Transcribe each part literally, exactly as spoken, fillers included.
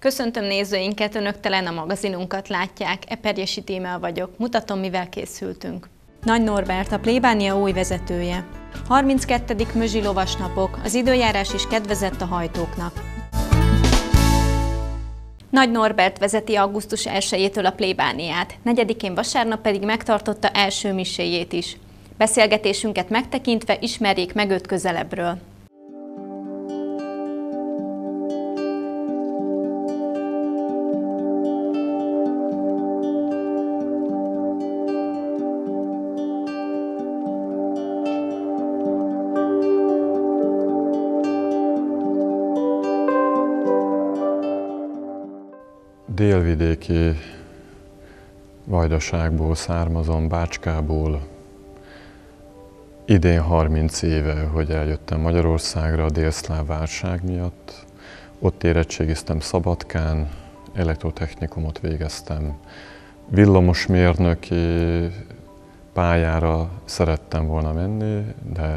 Köszöntöm nézőinket, Önök Telen a magazinunkat látják, Eperjesi Tímea vagyok, mutatom, mivel készültünk. Nagy Norbert, a plébánia új vezetője. harminckettedik Mözsi lovasnapok, az időjárás is kedvezett a hajtóknak. Nagy Norbert vezeti augusztus elsejétől a plébániát, negyedikén vasárnap pedig megtartotta első miséjét is. Beszélgetésünket megtekintve ismerjék meg őt közelebbről. Délvidéki Vajdaságból származom, Bácskából. Idén harminc éve, hogy eljöttem Magyarországra a délszláv válság miatt. Ott érettségiztem Szabadkán, elektrotechnikumot végeztem. Villamosmérnöki pályára szerettem volna menni, de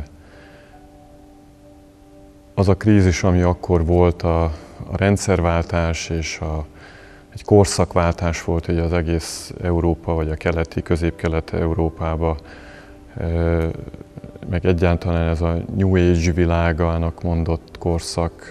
az a krízis, ami akkor volt, a, a rendszerváltás és a egy korszakváltás volt ugye az egész Európa, vagy a keleti, közép-kelet-európába, meg egyáltalán ez a New Age világának mondott korszak.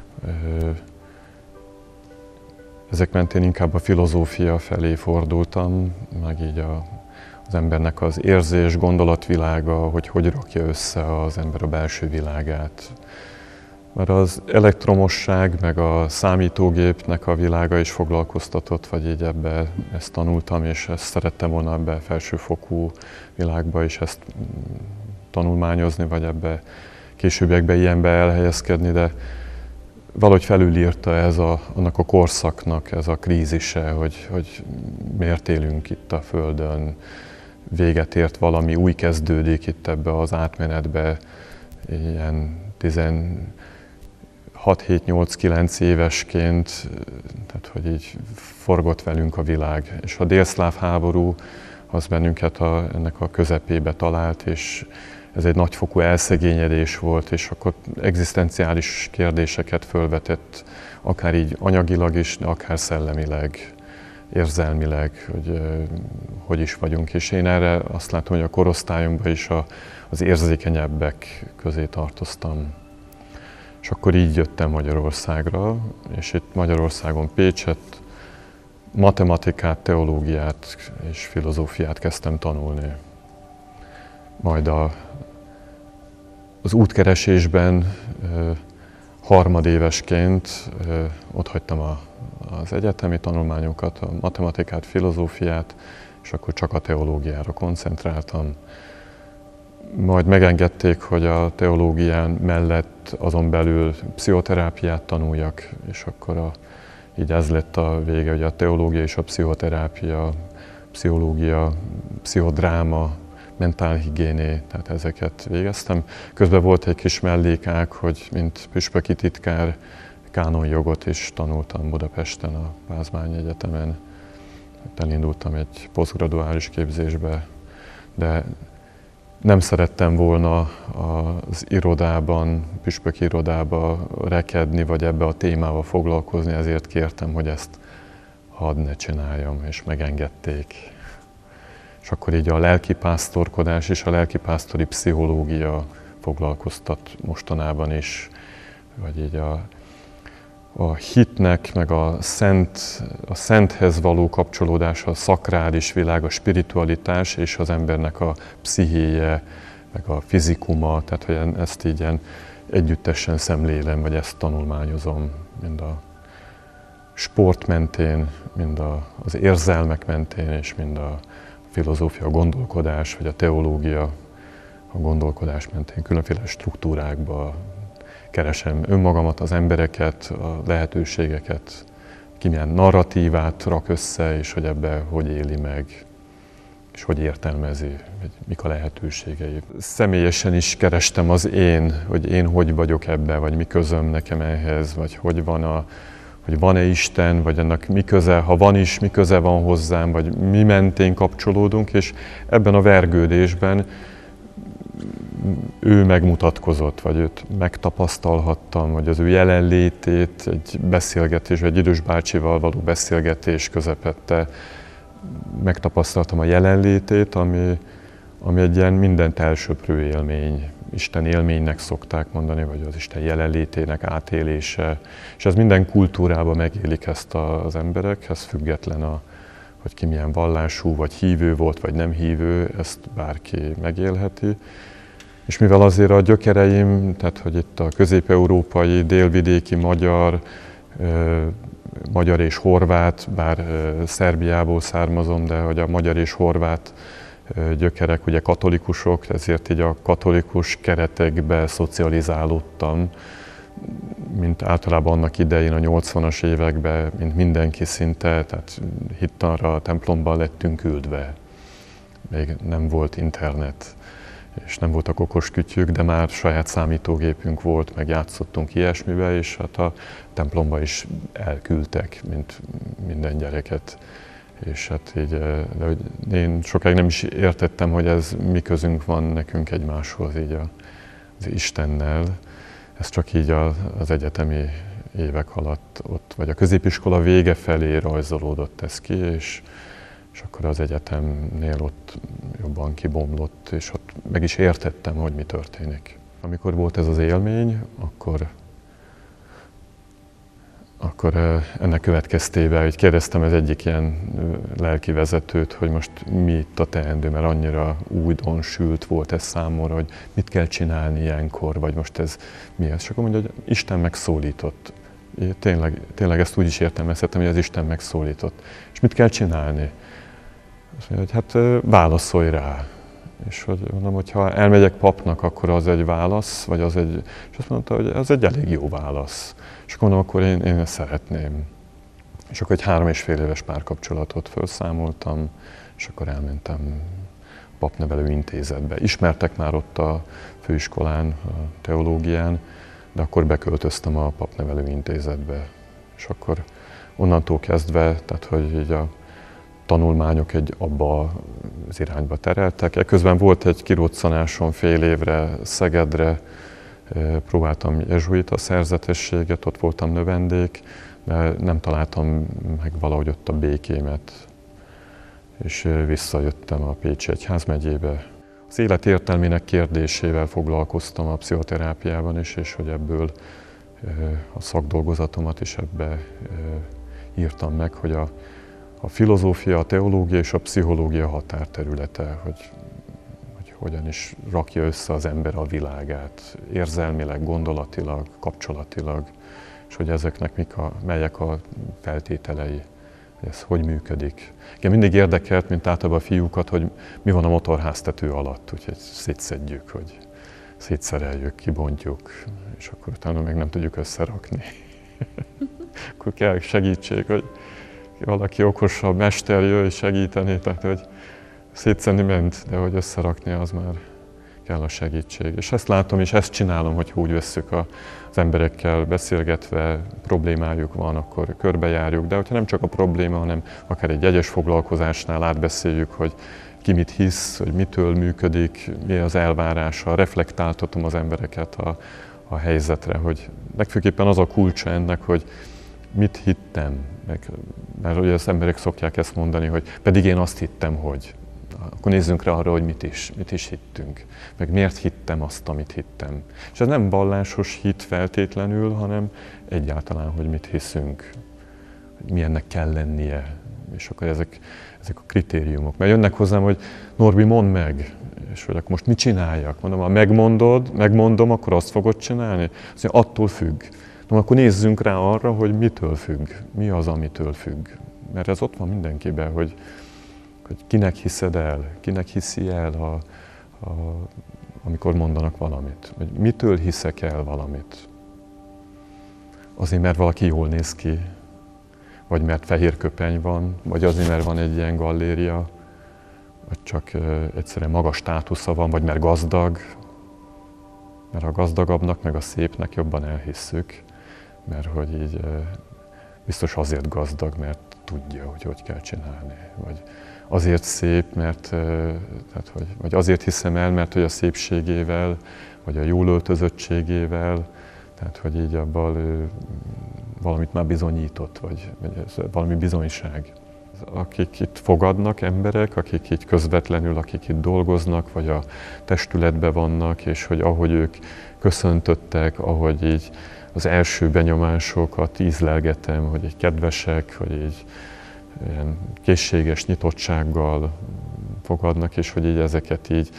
Ezek mentén inkább a filozófia felé fordultam, meg így a, az embernek az érzés, gondolatvilága, hogy hogy rakja össze az ember a belső világát. Mert az elektromosság, meg a számítógépnek a világa is foglalkoztatott, vagy így ebbe ezt tanultam, és ezt szerettem volna ebbe a felsőfokú világba is ezt tanulmányozni, vagy ebbe későbbiekben ilyenbe elhelyezkedni, de valahogy felülírta ez a, annak a korszaknak ez a krízise, hogy, hogy miért élünk itt a Földön, véget ért valami, új kezdődik itt ebbe az átmenetbe, ilyen tizen hat hét nyolc kilenc évesként, tehát hogy így forgott velünk a világ. És a délszláv háború az bennünket a, ennek a közepébe talált, és ez egy nagyfokú elszegényedés volt, és akkor egzisztenciális kérdéseket fölvetett, akár így anyagilag is, de akár szellemileg, érzelmileg, hogy hogy is vagyunk. És én erre azt látom, hogy a korosztályunkban is a, az érzékenyebbek közé tartoztam. És akkor így jöttem Magyarországra, és itt Magyarországon Pécsett matematikát, teológiát és filozófiát kezdtem tanulni. Majd a, az útkeresésben harmadévesként otthagytam a, az egyetemi tanulmányokat, a matematikát, filozófiát, és akkor csak a teológiára koncentráltam. Majd megengedték, hogy a teológián mellett azon belül pszichoterápiát tanuljak, és akkor a, így ez lett a vége, hogy a teológia és a pszichoterápia, pszichológia, pszichodráma, mentálhigiéné, tehát ezeket végeztem. Közben volt egy kis mellékák, hogy mint püspöki titkár kánonjogot is tanultam Budapesten, a Pázmány Egyetemen. Elindultam egy posztgraduális képzésbe, de nem szerettem volna az irodában, püspöki irodába rekedni, vagy ebbe a témával foglalkozni, ezért kértem, hogy ezt hadd ne csináljam, és megengedték. És akkor így a lelkipásztorkodás és a lelkipásztori pszichológia foglalkoztat mostanában is, vagy így a, a hitnek, meg a, szent, a szenthez való kapcsolódás, a szakrális világ, a spiritualitás és az embernek a pszichéje, meg a fizikuma, tehát hogy ezt így ilyen együttesen szemlélem, vagy ezt tanulmányozom, mind a sport mentén, mind a, az érzelmek mentén, és mind a filozófia, a gondolkodás, vagy a teológia, a gondolkodás mentén különféle struktúrákba keresem önmagamat, az embereket, a lehetőségeket, ki milyen narratívát rak össze, és hogy ebbe hogy éli meg, és hogy értelmezi, vagy mik a lehetőségei. Személyesen is kerestem az én, hogy én hogy vagyok ebbe, vagy mi közöm nekem ehhez, vagy hogy van a, hogy van-e Isten, vagy ennek mi köze, ha van is, mi köze van hozzám, vagy mi mentén kapcsolódunk, és ebben a vergődésben ő megmutatkozott, vagy őt megtapasztalhattam, vagy az ő jelenlétét egy beszélgetés, egy idős bácsival való beszélgetés közepette megtapasztaltam a jelenlétét, ami, ami egy ilyen mindent elsöprő élmény. Isten élménynek szokták mondani, vagy az Isten jelenlétének átélése. És ez minden kultúrában megélik ezt az emberekhez, független a, hogy ki milyen vallású, vagy hívő volt, vagy nem hívő, ezt bárki megélheti. És mivel azért a gyökereim, tehát hogy itt a közép-európai, délvidéki magyar, magyar és horvát, bár Szerbiából származom, de hogy a magyar és horvát gyökerek ugye katolikusok, ezért így a katolikus keretekbe szocializálódtam, mint általában annak idején a nyolcvanas években, mint mindenki szinte, tehát hittanra a templomban lettünk küldve. Még nem volt internet, és nem voltak okos kütyük, de már saját számítógépünk volt, meg játszottunk ilyesmibe, és hát a templomba is elküldtek, mint minden gyereket. És hát így, de hogy én sokáig nem is értettem, hogy ez mi közünk van nekünk egymáshoz, így a, az Istennel. Ez csak így az egyetemi évek alatt, ott, vagy a középiskola vége felé rajzolódott ez ki, és, és akkor az egyetemnél ott jobban kibomlott, és ott meg is értettem, hogy mi történik. Amikor volt ez az élmény, akkor, akkor ennek következtében, hogy kérdeztem az egyik ilyen lelki vezetőt, hogy most mi itt a teendő, mert annyira újdonsült volt ez számomra, hogy mit kell csinálni ilyenkor, vagy most ez mi ez. És akkor mondja, hogy Isten megszólított. Én tényleg, tényleg ezt úgy is értelmezhetem, hogy az Isten megszólított. És mit kell csinálni? Azt mondja, hogy hát válaszolj rá. És hogy mondom, hogy ha elmegyek papnak, akkor az egy válasz, vagy az egy... És azt mondta, hogy az egy elég jó válasz. És akkor mondom, akkor én, én ezt szeretném. És akkor egy három és fél éves párkapcsolatot felszámoltam, és akkor elmentem papnevelő intézetbe. Ismertek már ott a főiskolán, a teológián, de akkor beköltöztem a papnevelő intézetbe. És akkor onnantól kezdve, tehát hogy így a tanulmányok egy abba az irányba tereltek. Ekközben volt egy kiroccanásom fél évre Szegedre, próbáltam jezsuita szerzetességet, ott voltam növendék, de nem találtam meg valahogy ott a békémet. És visszajöttem a Pécsi Egyházmegyébe. Az élet értelmének kérdésével foglalkoztam a pszichoterápiában is, és hogy ebből a szakdolgozatomat is ebbe írtam meg, hogy a A filozófia, a teológia és a pszichológia határterülete, hogy, hogy hogyan is rakja össze az ember a világát, érzelmileg, gondolatilag, kapcsolatilag, és hogy ezeknek mik a, melyek a feltételei, ez hogy működik. Igen, mindig érdekelt, mint általában a fiúkat, hogy mi van a motorháztető alatt, úgyhogy szétszedjük, hogy szétszereljük, kibontjuk, és akkor utána meg nem tudjuk összerakni. Akkor kell segítség, hogy valaki okosabb mester jöjj segíteni, tehát hogy szétszedni ment, de hogy összerakni, az már kell a segítség. És ezt látom, és ezt csinálom, hogy úgy vesszük az emberekkel beszélgetve, problémájuk van, akkor körbejárjuk, de hogyha nem csak a probléma, hanem akár egy egyes foglalkozásnál átbeszéljük, hogy ki mit hisz, hogy mitől működik, mi az elvárása, reflektáltatom az embereket a, a helyzetre, hogy legfőképpen az a kulcsa ennek, hogy mit hittem, meg, mert ugye az emberek szokják ezt mondani, hogy pedig én azt hittem, hogy. Akkor nézzünk rá arra, hogy mit is, mit is hittünk, meg miért hittem azt, amit hittem. És ez nem vallásos hit feltétlenül, hanem egyáltalán, hogy mit hiszünk, hogy milyennek kell lennie. És akkor ezek, ezek a kritériumok. Mert jönnek hozzám, hogy Norbi, mondd meg, és hogy akkor most mit csináljak? Mondom, ha megmondod, megmondom, akkor azt fogod csinálni? Azt mondja, attól függ. No, akkor nézzünk rá arra, hogy mitől függ, mi az, amitől függ. Mert ez ott van mindenkiben, hogy, hogy kinek hiszed el, kinek hiszi el, a, a, amikor mondanak valamit. Hogy mitől hiszek el valamit. Azért, mert valaki jól néz ki, vagy mert fehér köpeny van, vagy azért, mert van egy ilyen galléria, vagy csak uh, egyszerűen magas státusza van, vagy mert gazdag, mert a gazdagabbnak, meg a szépnek jobban elhisszük. Mert hogy így biztos azért gazdag, mert tudja, hogy hogy kell csinálni. Vagy azért szép, mert, tehát, hogy, vagy azért hiszem el, mert hogy a szépségével, vagy a jól öltözöttségével, tehát hogy így abban ő valamit már bizonyított, vagy, vagy ez valami bizonyság. Akik itt fogadnak emberek, akik itt közvetlenül, akik itt dolgoznak, vagy a testületben vannak, és hogy ahogy ők köszöntöttek, ahogy így az első benyomásokat ízlelgetem, hogy így kedvesek, hogy így ilyen készséges nyitottsággal fogadnak, és hogy így ezeket így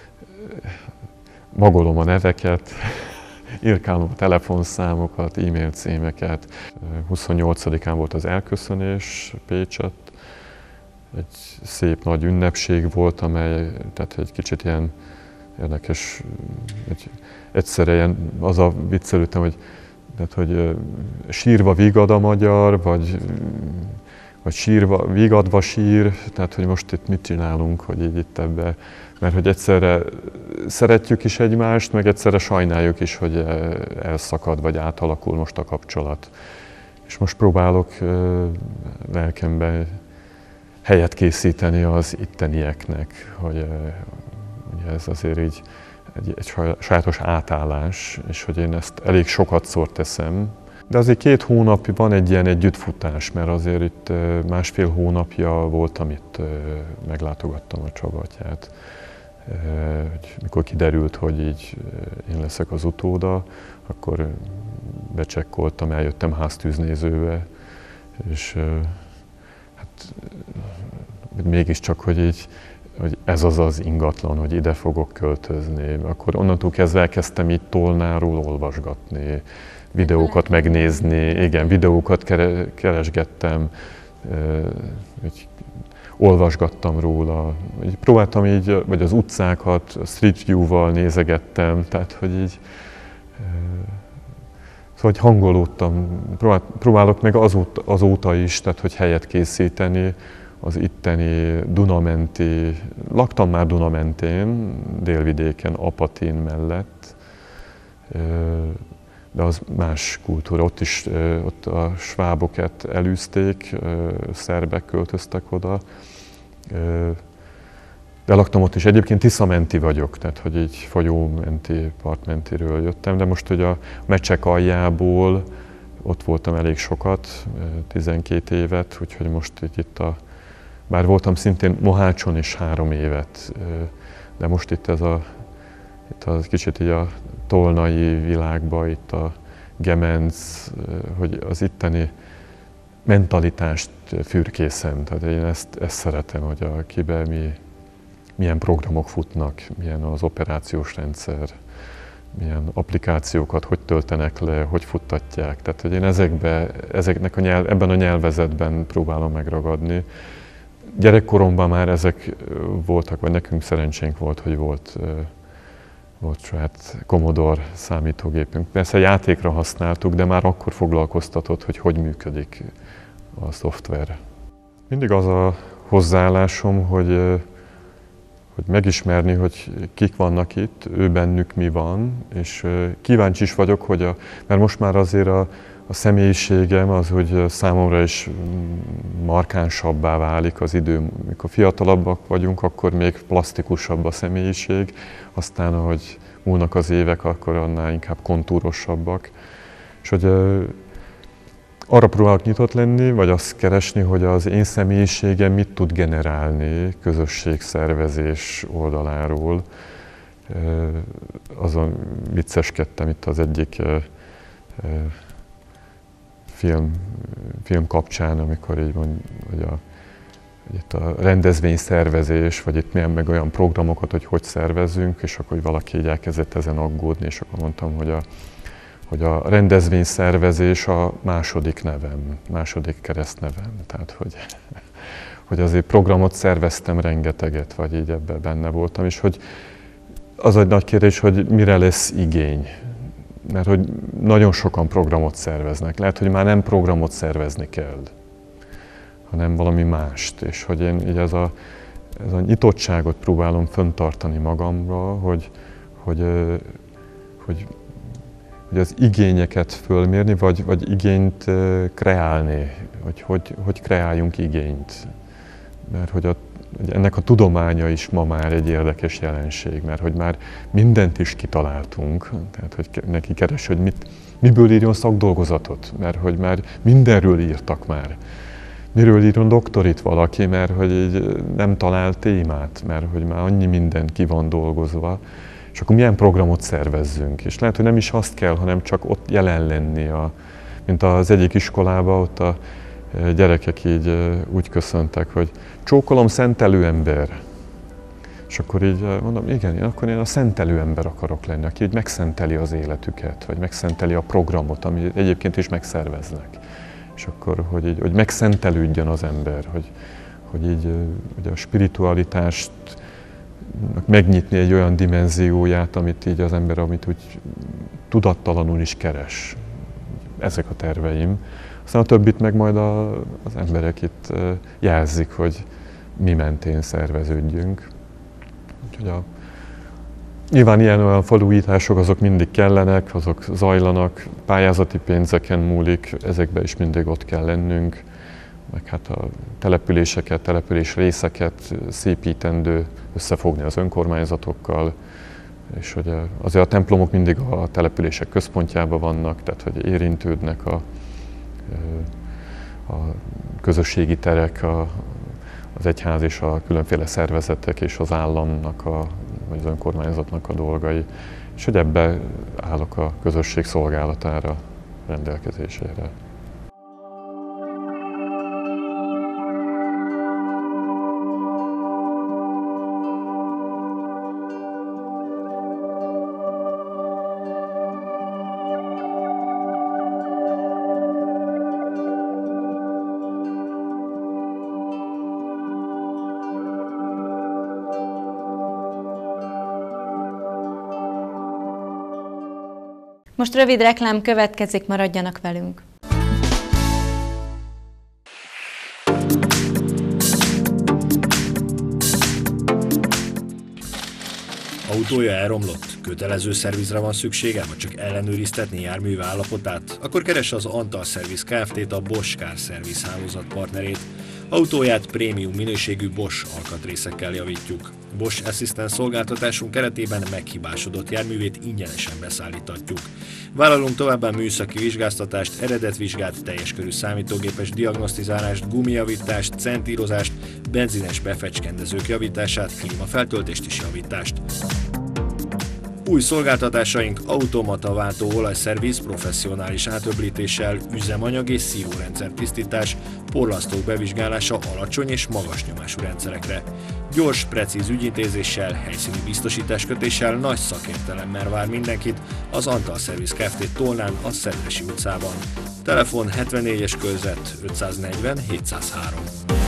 magolom a neveket, írkálom a telefonszámokat, e-mail címeket. huszonnyolcadikán volt az elköszönés Pécsett. Egy szép nagy ünnepség volt, amely tehát egy kicsit ilyen érdekes, egy, egyszerre ilyen, az a viccelődtem, hogy, tehát, hogy sírva vigad a magyar, vagy, vagy sírva, vigadva sír, tehát hogy most itt mit csinálunk, hogy így itt ebbe, mert hogy egyszerre szeretjük is egymást, meg egyszerre sajnáljuk is, hogy elszakad, vagy átalakul most a kapcsolat. És most próbálok lelkemben helyet készíteni az ittenieknek, hogy ugye ez azért így egy, egy sajátos átállás, és hogy én ezt elég sokatszor teszem. De azért két hónapja van egy ilyen együttfutás, mert azért itt másfél hónapja voltam itt, meglátogattam a Csaba atyát. Mikor kiderült, hogy így én leszek az utóda, akkor becsekkoltam, eljöttem háztűznézőbe, és hát mégiscsak, hogy így, hogy ez az az ingatlan, hogy ide fogok költözni. Akkor onnantól kezdve elkezdtem így Tolnáról olvasgatni, videókat megnézni, igen, videókat keresgettem, így olvasgattam róla. Így próbáltam így, vagy az utcákat Street View-val nézegettem, tehát hogy így, szóval hogy hangolódtam, próbálok meg azóta, azóta is, tehát hogy helyet készíteni az itteni Dunamenti, laktam már Dunamentén, délvidéken, Apatin mellett, de az más kultúra, ott is ott a svábokat elűzték, szerbek költöztek oda, de laktam ott is. Egyébként Tiszamenti vagyok, tehát hogy így folyómenti, partmentiről jöttem, de most hogy a Mecsek aljából ott voltam elég sokat, tizenkét évet, úgyhogy most így itt a, bár voltam szintén Mohácson is három évet, de most itt ez a, itt az kicsit így a tolnai világba, itt a Gemenc, hogy az itteni mentalitást fürkészem. Tehát én ezt, ezt szeretem, hogy a kibe mi, milyen programok futnak, milyen az operációs rendszer, milyen applikációkat hogy töltenek le, hogy futtatják. Tehát hogy én ezekbe, ezeknek a nyelv, ebben a nyelvezetben próbálom megragadni. Gyerekkoromban már ezek voltak, vagy nekünk szerencsénk volt, hogy volt volt saját Commodore számítógépünk. Persze játékra használtuk, de már akkor foglalkoztatott, hogy hogy működik a szoftver. Mindig az a hozzáállásom, hogy, hogy megismerni, hogy kik vannak itt, ő bennük mi van, és kíváncsi is vagyok, hogy a, mert most már azért a, a személyiségem az, hogy számomra is markánsabbá válik az idő. Mikor fiatalabbak vagyunk, akkor még plastikusabb a személyiség, aztán ahogy múlnak az évek, akkor annál inkább kontúrosabbak. És hogy arra próbálok nyitott lenni, vagy azt keresni, hogy az én személyiségem mit tud generálni közösségszervezés oldaláról. Azon vicceskedtem itt az egyik film, film kapcsán, amikor így mond, hogy a, hogy itt a rendezvényszervezés, vagy itt milyen meg olyan programokat, hogy hogy szervezünk, és akkor valaki így elkezdett ezen aggódni, és akkor mondtam, hogy a, hogy a rendezvényszervezés a második nevem, második keresztnevem. Tehát, hogy, hogy azért programot szerveztem rengeteget, vagy így ebben benne voltam, és hogy az egy nagy kérdés, hogy mire lesz igény. Mert hogy nagyon sokan programot szerveznek. Lehet, hogy már nem programot szervezni kell, hanem valami mást. És hogy én így ez a, ez a nyitottságot próbálom fenntartani magamra, hogy, hogy, hogy, hogy az igényeket fölmérni, vagy, vagy igényt kreálni, hogy, hogy hogy kreáljunk igényt. Mert hogy a, ennek a tudománya is ma már egy érdekes jelenség, mert hogy már mindent is kitaláltunk, tehát hogy neki keres, hogy mit, miből írjon szakdolgozatot, mert hogy már mindenről írtak már. Miről írjon doktorit valaki, mert hogy így nem talál témát, mert hogy már annyi minden ki van dolgozva, és akkor milyen programot szervezzünk. És lehet, hogy nem is azt kell, hanem csak ott jelen lenni. A, mint az egyik iskolában, ott a gyerekek így úgy köszöntek, hogy csókolom szentelő ember. És akkor így mondom, igen, én akkor én a szentelő ember akarok lenni, aki így megszenteli az életüket, vagy megszenteli a programot, amit egyébként is megszerveznek. És akkor, hogy, így, hogy megszentelődjön az ember, hogy, hogy így hogy a spiritualitást megnyitni egy olyan dimenzióját, amit így az ember, amit úgy tudattalanul is keres. Ezek a terveim. Aztán a többit meg majd a, az emberek itt jelzik, hogy mi mentén szerveződjünk. Úgyhogy a, nyilván ilyen olyan faluújítások azok mindig kellenek, azok zajlanak, pályázati pénzeken múlik, ezekben is mindig ott kell lennünk. Meg hát a településeket, település részeket szépítendő, összefogni az önkormányzatokkal, és hogy azért a templomok mindig a települések központjában vannak, tehát hogy érintődnek a, a közösségi terek, a, az egyház és a különféle szervezetek és az államnak, a, vagy az önkormányzatnak a dolgai, és hogy ebbe állok a közösség szolgálatára, rendelkezésére. Most rövid reklám következik, maradjanak velünk. Autója elromlott? Kötelező szervizre van szüksége, vagy csak ellenőriztetni járműve állapotát? Akkor keresse az Antal Service Kft-t, a Bosch Car Service hálózat partnerét. Autóját prémium minőségű Bosch alkatrészekkel javítjuk. Bosch Assistance szolgáltatásunk keretében meghibásodott járművét ingyenesen beszállíthatjuk. Vállalunk továbbá műszaki vizsgáztatást, eredetvizsgát, teljes körű számítógépes diagnosztizálást, gumijavítást, centírozást, benzines befecskendezők javítását, klímafeltöltést és javítást. Új szolgáltatásaink automata váltó olajszerviz professzionális átöblítéssel, üzemanyag és szívórendszer tisztítás, porlasztók bevizsgálása alacsony és magas nyomású rendszerekre. Gyors, precíz ügyintézéssel, helyszíni biztosításkötéssel, nagy szakértelemmel vár mindenkit az Antal Service Kft. Tolnán, a Szedresi utcában. Telefon hetvennégyes körzet ötszáznegyven hétszázhárom.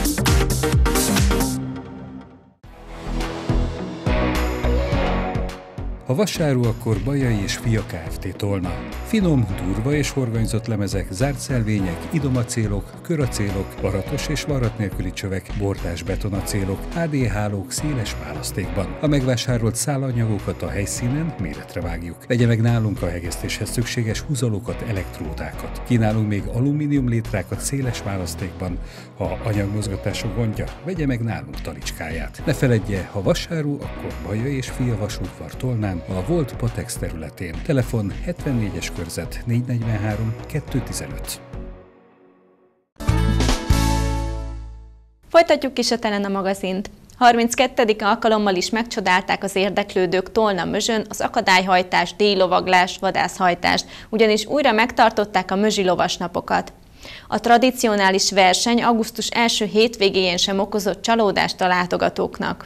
Ha vasáru, akkor Bajai és Fia Kft. Tolna. Finom, durva és horgonyzott lemezek, zárt szelvények, idomacélok, köracélok, varatos és varrat nélküli csövek, bordás betonacélok, há dé hálók széles választékban. A megvásárolt szálanyagokat a helyszínen méretre vágjuk. Vegye meg nálunk a hegesztéshez szükséges húzalókat, elektródákat. Kínálunk még alumínium létrákat széles választékban. Ha anyagmozgatások gondja, vegye meg nálunk talicskáját. Ne feledje, ha vasáru, akkor Bajai és Fia vasútvar Tolnán, a Volt Patex területén. Telefon hetvennégyes körzet négyszáznegyvenhárom kettőszáztizenöt. Folytatjuk is a Telena magazint. harminckettedik alkalommal is megcsodálták az érdeklődők Tolna-Mözsön az akadályhajtás, díjlovaglás, vadászhajtást, ugyanis újra megtartották a Mözsi lovasnapokat. A tradicionális verseny augusztus első hétvégéjén sem okozott csalódást a látogatóknak.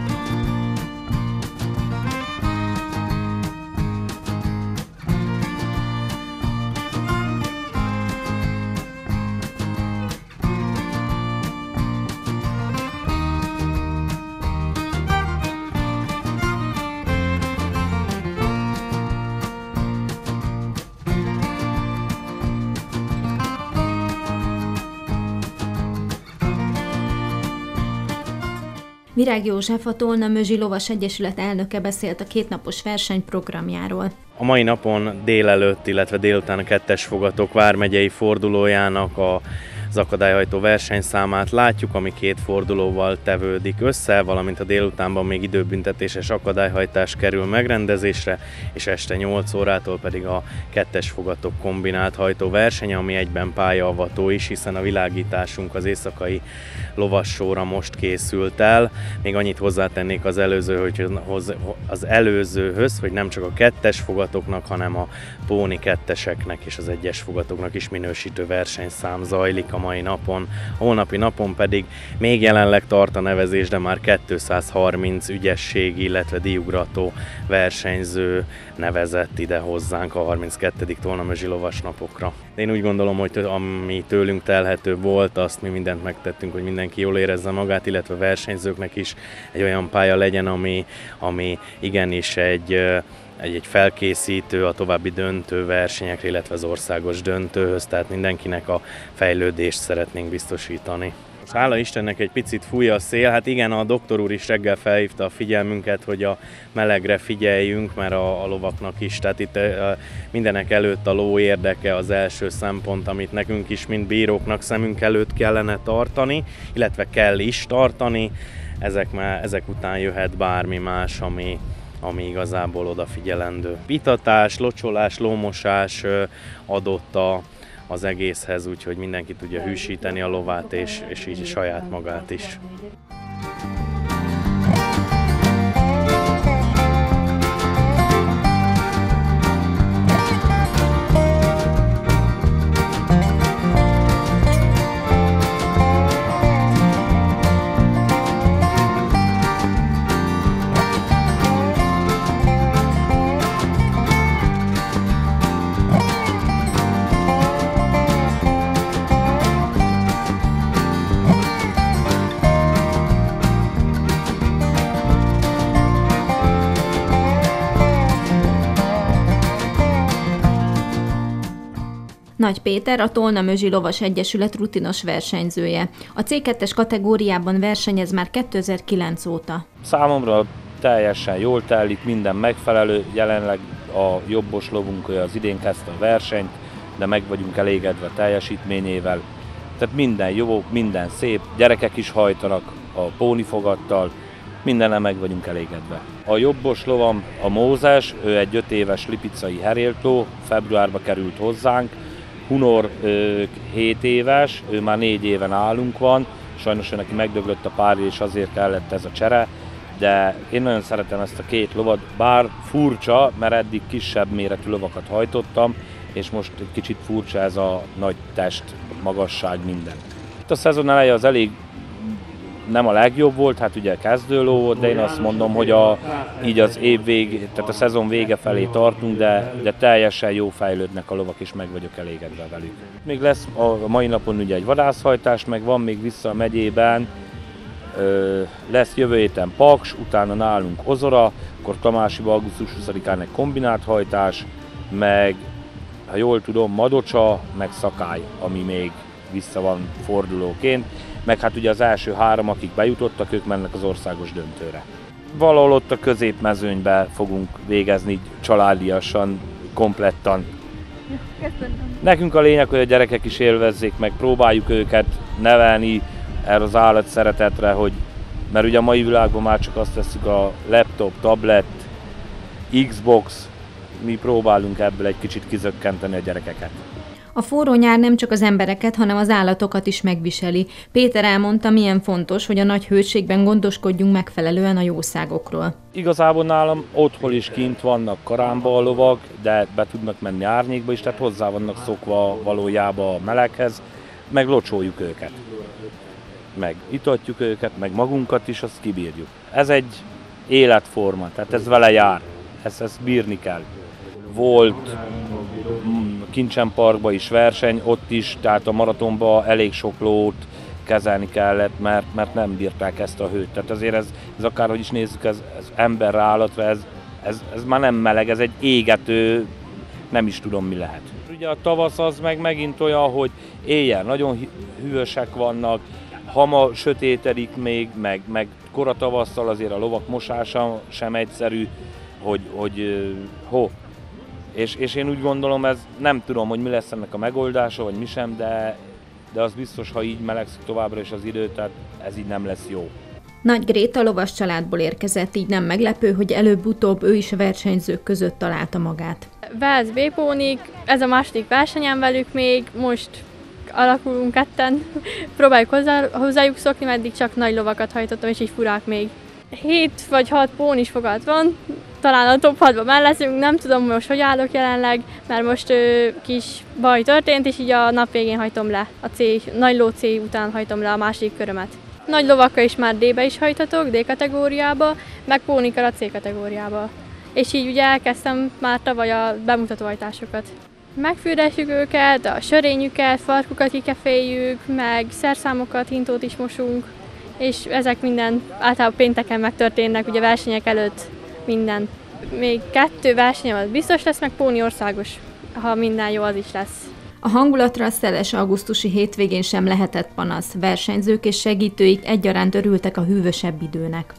Virág József, a Tolna-Mözsi Lovas Egyesület elnöke beszélt a kétnapos verseny programjáról. A mai napon délelőtt, illetve délután a kettes fogatok vármegyei fordulójának a az akadályhajtó versenyszámát látjuk, ami két fordulóval tevődik össze, valamint a délutánban még időbüntetéses akadályhajtás kerül megrendezésre, és este nyolc órától pedig a kettes fogatok kombinált hajtóverseny, ami egyben pályaavattó is, hiszen a világításunk az éjszakai lovassóra most készült el. Még annyit hozzátennék az előző, hogy az előzőhöz, hogy nem csak a kettes fogatoknak, hanem a póni ketteseknek és az egyes fogatoknak is minősítő versenyszám zajlik a mai napon. A holnapi napon pedig még jelenleg tart a nevezés, de már kétszázharminc ügyesség, illetve díjugrató versenyző nevezett ide hozzánk a harminckettedik Tolnamözsi lovasnapokra. Én úgy gondolom, hogy ami tőlünk telhető volt, azt mi mindent megtettünk, hogy mindenki jól érezze magát, illetve versenyzőknek is egy olyan pálya legyen, ami, ami igenis egy Egy, egy felkészítő a további döntő versenyekre, illetve az országos döntőhöz, tehát mindenkinek a fejlődést szeretnénk biztosítani. Most hála Istennek egy picit fúj a szél, hát igen, a doktor úr is reggel felhívta a figyelmünket, hogy a melegre figyeljünk, mert a, a lovaknak is, tehát itt a, mindenek előtt a ló érdeke az első szempont, amit nekünk is, mint bíróknak szemünk előtt kellene tartani, illetve kell is tartani, ezek, már, ezek után jöhet bármi más, ami ami igazából odafigyelendő. Itatás, locsolás, lómosás adott a, az egészhez, úgyhogy mindenki tudja hűsíteni a lovát, és, és így saját magát is. Nagy Péter, a Tolnamözsi Lovas Egyesület rutinos versenyzője. A cé kettes kategóriában versenyez már kétezer-kilenc óta. Számomra teljesen jól telik, minden megfelelő, jelenleg a jobbos lovunk az idén kezdte a versenyt, de meg vagyunk elégedve teljesítményével. Tehát minden jó, minden szép, gyerekek is hajtanak a pónifogattal, mindennel meg vagyunk elégedve. A jobbos lovam a Mózes, ő egy öt éves lipicai heréltló, februárba került hozzánk. Hunor hét éves, ő már négy éven nálunk van, sajnos ő neki megdöglött a párja, és azért kellett ez a csere, de én nagyon szeretem ezt a két lovat, bár furcsa, mert eddig kisebb méretű lovakat hajtottam, és most egy kicsit furcsa ez a nagy test, magasság, minden. Itt a szezon eleje az elég nem a legjobb volt, hát ugye kezdőló volt, de én azt mondom, hogy a, így az év vég, tehát a szezon vége felé tartunk, de, de teljesen jó fejlődnek a lovak, és meg vagyok elégedve velük. Még lesz a mai napon ugye egy vadászhajtás, meg van még vissza a megyében, ö, lesz jövő héten Paks, utána nálunk Ozora, akkor Tamásiba augusztus huszadikán egy kombinált hajtás, meg ha jól tudom Madocsa, meg Szakály, ami még vissza van fordulóként. Meg hát ugye az első három, akik bejutottak, ők mennek az országos döntőre. Valahol ott a középmezőnybe fogunk végezni családiasan, komplettan. Nekünk a lényeg, hogy a gyerekek is élvezzék, meg próbáljuk őket nevelni erre az állat szeretetre, hogy, mert ugye a mai világban már csak azt veszük a laptop, tablet, Xbox, mi próbálunk ebből egy kicsit kizökkenteni a gyerekeket. A forró nyár nem csak az embereket, hanem az állatokat is megviseli. Péter elmondta, milyen fontos, hogy a nagy hőségben gondoskodjunk megfelelően a jószágokról. Igazából nálam otthon is kint vannak karánba a lovak, de be tudnak menni árnyékba is, tehát hozzá vannak szokva valójában a meleghez, meg locsoljuk őket. Meg itatjuk őket, meg magunkat is, azt kibírjuk. Ez egy életforma, tehát ez vele jár, ezt, ezt bírni kell. Volt Kincsen Parkban is verseny, ott is, tehát a maratonban elég sok lót kezelni kellett, mert, mert nem bírták ezt a hőt. Tehát azért ez, ez akárhogy is nézzük, ez, ez emberre, állatra, ez, ez, ez már nem meleg, ez egy égető, nem is tudom mi lehet. Ugye a tavasz az meg megint olyan, hogy éjjel nagyon hűvösek vannak, hama sötétedik még, meg, meg kora tavasszal azért a lovak mosása sem egyszerű, hogy, hogy ho. És, és én úgy gondolom, ez nem tudom, hogy mi lesz ennek a megoldása, vagy mi sem, de de az biztos, ha így melegszik továbbra is az idő, tehát ez így nem lesz jó. Nagy Gréta lovas családból érkezett, így nem meglepő, hogy előbb-utóbb ő is a versenyzők között találta magát. Velsz B-pónik, ez a második versenyem velük még, most alakulunk ketten, próbáljuk hozzá, hozzájuk szokni, meddig csak nagy lovakat hajtottam, és így furák még. Hét vagy hat pónis fogat van, talán a top hatban már leszünk, nem tudom most, hogy állok jelenleg, mert most ö, kis baj történt, és így a nap végén hajtom le, a C, nagy ló C után hajtom le a második körömet. Nagy lovakkal is már D-be is hajthatok, D kategóriába, meg pónikkal a C kategóriába. És így ugye elkezdtem már tavaly a bemutatóhajtásokat. Megfürdessük őket, a sörényüket, farkukat kikeféljük, meg szerszámokat, hintót is mosunk, és ezek minden általában pénteken megtörténnek, ugye versenyek előtt minden. Még kettő versenyem az biztos lesz, meg póni országos, ha minden jó, az is lesz. A hangulatra a szeles augusztusi hétvégén sem lehetett panasz, versenyzők és segítőik egyaránt örültek a hűvösebb időnek.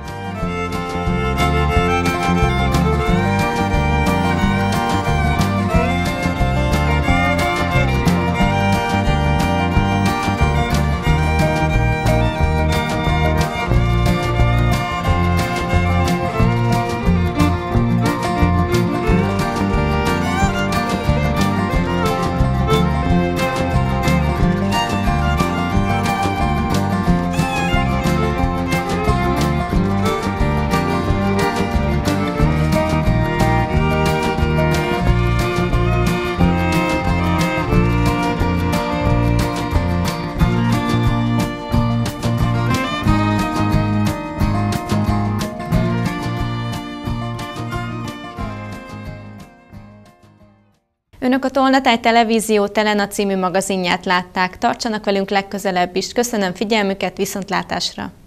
Önök a Tolnatáj Televízió Telena című magazinját látták. Tartsanak velünk legközelebb is. Köszönöm figyelmüket, viszontlátásra!